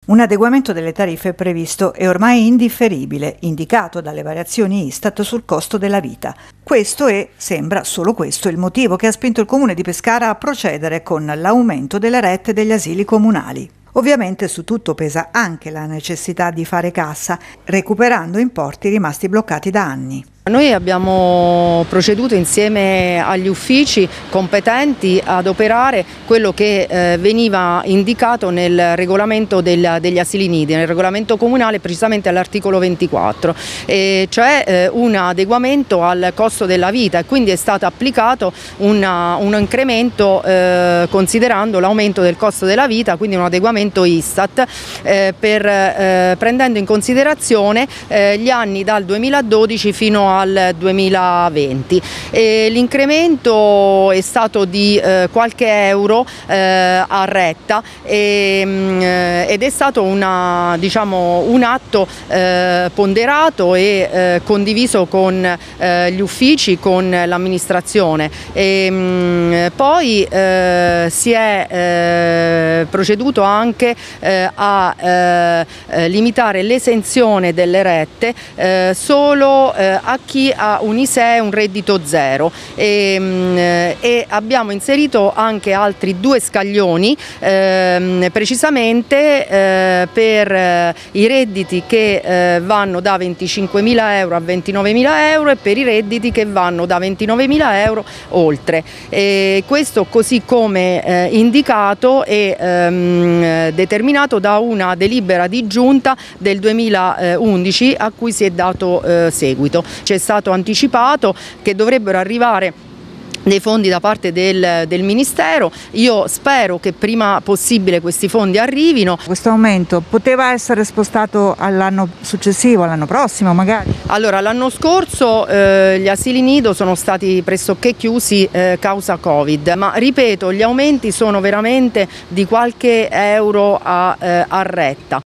Un adeguamento delle tariffe previsto è ormai indifferibile, indicato dalle variazioni Istat sul costo della vita. Questo è, sembra solo questo, il motivo che ha spinto il Comune di Pescara a procedere con l'aumento delle rette degli asili comunali. Ovviamente su tutto pesa anche la necessità di fare cassa, recuperando importi rimasti bloccati da anni. Noi abbiamo proceduto insieme agli uffici competenti ad operare quello che veniva indicato nel regolamento degli asili nidi, nel regolamento comunale, precisamente all'articolo 24, cioè un adeguamento al costo della vita, e quindi è stato applicato un incremento considerando l'aumento del costo della vita, quindi un adeguamento Istat, prendendo in considerazione gli anni dal 2012 fino al 2020. L'incremento è stato di qualche euro a retta ed è stato un atto ponderato e condiviso con gli uffici, con l'amministrazione. Poi si è proceduto anche a limitare l'esenzione delle rette solo a chi ha un ISEE, un reddito zero, e abbiamo inserito anche altri 2 scaglioni precisamente per i redditi che vanno da 25.000 euro a 29.000 euro e per i redditi che vanno da 29.000 euro oltre. Questo, così come indicato, è determinato da una delibera di giunta del 2011 a cui si è dato seguito. C'è stato anticipato che dovrebbero arrivare dei fondi da parte del Ministero. Io spero che prima possibile questi fondi arrivino. Questo aumento poteva essere spostato all'anno successivo, all'anno prossimo magari? Allora, l'anno scorso gli asili nido sono stati pressoché chiusi causa Covid, ma ripeto, gli aumenti sono veramente di qualche euro a retta.